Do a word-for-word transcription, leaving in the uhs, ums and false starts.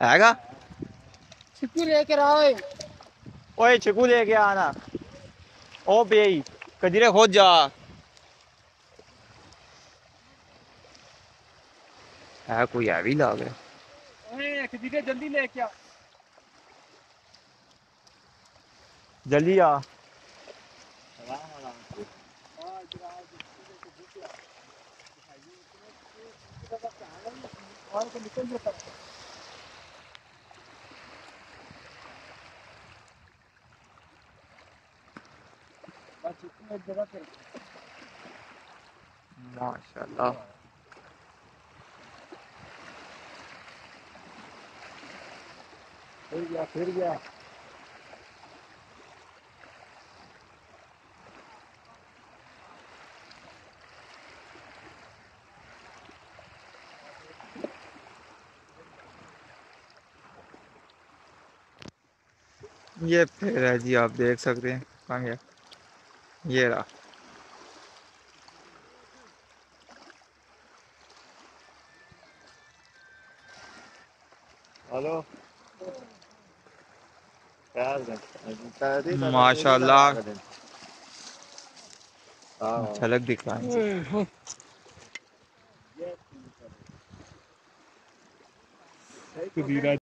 हैगा। चिक्कू लेकर आओ। ओए चिकू लेके आना। ओ बेई कदीरे खोद जा। है कोई है भी लागे। ओए कदीरे जल्दी लेके आ। जल्दी आ। और तो निकल जाता है। बस चिक्कू एक जगह पे। माशाल्लाह। फिर गया फिर गया। ये फिर है जी, आप देख सकते हैं। कहाँ गया? ये रहा। हेलो माशाल्लाह हाँ झलक दिखा है। कदीरा